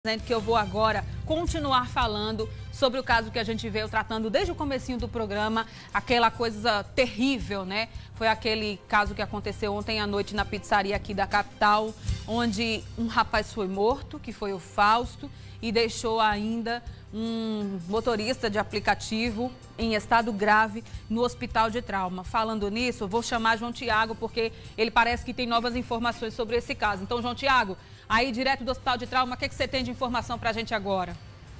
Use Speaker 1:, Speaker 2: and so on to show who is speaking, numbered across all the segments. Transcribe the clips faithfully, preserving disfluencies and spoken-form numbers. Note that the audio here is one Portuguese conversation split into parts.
Speaker 1: Que eu vou agora continuar falando sobre o caso que a gente veio tratando desde o comecinho do programa, aquela coisa terrível, né? Foi aquele caso que aconteceu ontem à noite na pizzaria aqui da capital, onde um rapaz foi morto, que foi o Fausto, e deixou ainda um motorista de aplicativo em estado grave no hospital de trauma. Falando nisso, eu vou chamar João Tiago, porque ele parece que tem novas informações sobre esse caso. Então, João Tiago, aí direto do hospital de trauma, o que, que você tem de informação para a gente agora?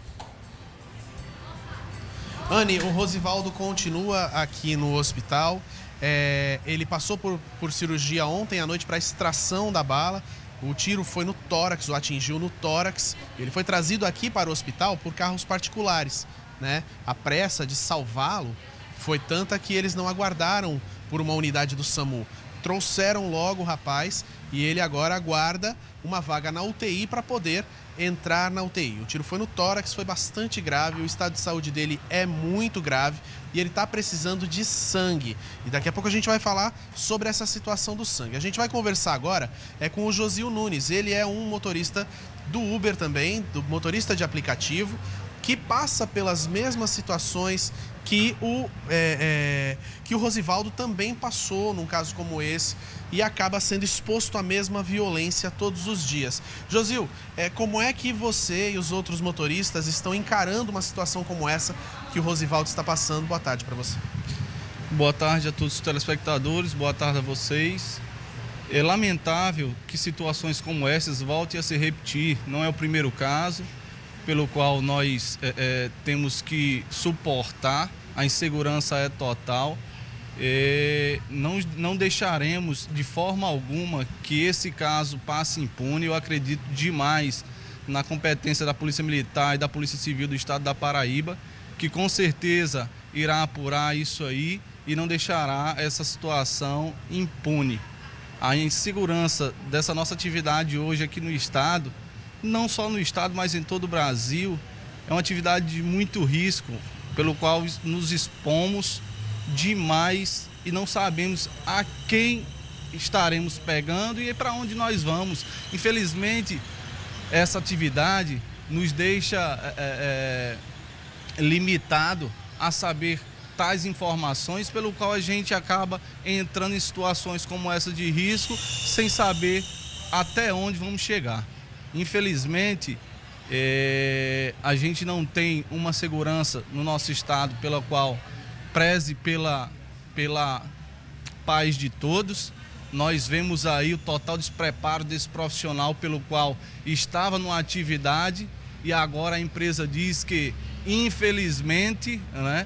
Speaker 2: Anny, o Rosivaldo continua aqui no hospital. É, ele passou por, por cirurgia ontem à noite para extração da bala. O tiro foi no tórax, o atingiu no tórax. Ele foi trazido aqui para o hospital por carros particulares, né? A pressa de salvá-lo foi tanta que eles não aguardaram por uma unidade do SAMU. Trouxeram logo o rapaz e ele agora aguarda uma vaga na U T I para poder entrar na U T I. O tiro foi no tórax, foi bastante grave, o estado de saúde dele é muito grave e ele está precisando de sangue. E daqui a pouco a gente vai falar sobre essa situação do sangue. A gente vai conversar agora é com o Josio Nunes. Ele é um motorista do Uber também, do motorista de aplicativo, que passa pelas mesmas situações que o, é, é, que o Rosivaldo também passou num caso como esse e acaba sendo exposto à mesma violência todos os dias. Josio, é, como é que você e os outros motoristas estão encarando uma situação como essa que o Rosivaldo está passando? Boa tarde para você.
Speaker 3: Boa tarde a todos os telespectadores, boa tarde a vocês. É lamentável que situações como essas voltem a se repetir, não é o primeiro caso pelo qual nós é, é, temos que suportar, a insegurança é total. É, não, não deixaremos de forma alguma que esse caso passe impune. Eu acredito demais na competência da Polícia Militar e da Polícia Civil do Estado da Paraíba, que com certeza irá apurar isso aí e não deixará essa situação impune. A insegurança dessa nossa atividade hoje aqui no Estado, não só no estado, mas em todo o Brasil, é uma atividade de muito risco, pelo qual nos expomos demais e não sabemos a quem estaremos pegando e para onde nós vamos. Infelizmente, essa atividade nos deixa é, é, limitado a saber tais informações, pelo qual a gente acaba entrando em situações como essa de risco, sem saber até onde vamos chegar. Infelizmente, é, a gente não tem uma segurança no nosso estado pela qual preze pela, pela paz de todos. Nós vemos aí o total despreparo desse profissional pelo qual estava numa atividade e agora a empresa diz que, infelizmente, né,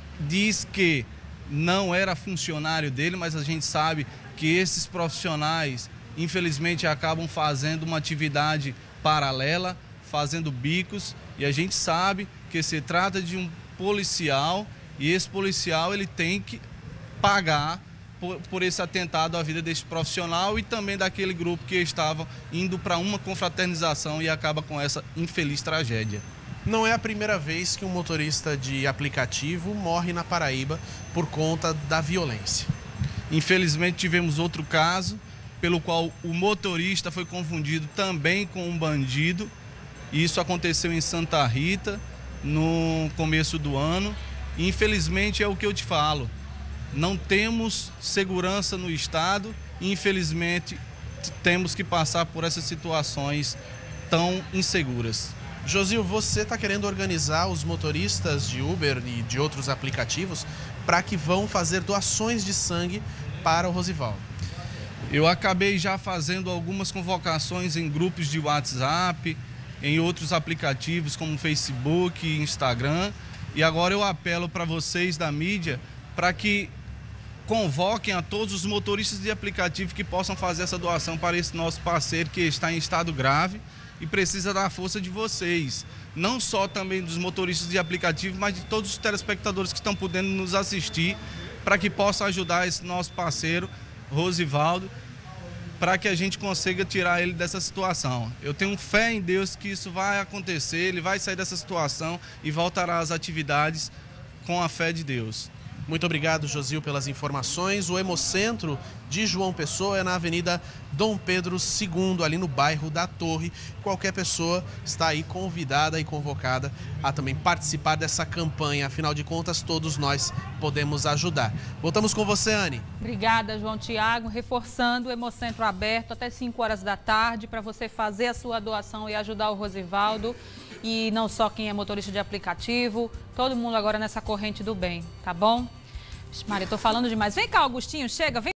Speaker 3: diz que não era funcionário dele, mas a gente sabe que esses profissionais infelizmente acabam fazendo uma atividade paralela, fazendo bicos, e a gente sabe que se trata de um policial e esse policial ele tem que pagar por, por esse atentado à vida desse profissional e também daquele grupo que estava indo para uma confraternização e acaba com essa infeliz tragédia.
Speaker 2: Não é a primeira vez que um motorista de aplicativo morre na Paraíba por conta da violência.
Speaker 3: Infelizmente tivemos outro caso, pelo qual o motorista foi confundido também com um bandido. Isso aconteceu em Santa Rita, no começo do ano. E, infelizmente, é o que eu te falo. Não temos segurança no estado e, infelizmente, temos que passar por essas situações tão inseguras.
Speaker 2: Josio, você está querendo organizar os motoristas de Uber e de outros aplicativos para que vão fazer doações de sangue para o Rosivaldo.
Speaker 3: Eu acabei já fazendo algumas convocações em grupos de WhatsApp, em outros aplicativos como Facebook e Instagram. E agora eu apelo para vocês da mídia para que convoquem a todos os motoristas de aplicativo que possam fazer essa doação para esse nosso parceiro que está em estado grave e precisa da força de vocês. Não só também dos motoristas de aplicativo, mas de todos os telespectadores que estão podendo nos assistir, para que possam ajudar esse nosso parceiro Rosivaldo, para que a gente consiga tirar ele dessa situação. Eu tenho fé em Deus que isso vai acontecer, ele vai sair dessa situação e voltará às atividades com a fé de Deus.
Speaker 2: Muito obrigado, Josil, pelas informações. O Hemocentro de João Pessoa é na Avenida Dom Pedro segundo, ali no bairro da Torre. Qualquer pessoa está aí convidada e convocada a também participar dessa campanha. Afinal de contas, todos nós podemos ajudar. Voltamos com você, Anne.
Speaker 1: Obrigada, João Tiago. Reforçando, o Hemocentro aberto até cinco horas da tarde para você fazer a sua doação e ajudar o Rosivaldo. E não só quem é motorista de aplicativo, todo mundo agora nessa corrente do bem, tá bom? Maria, tô falando demais. Vem cá, Augustinho, chega, vem.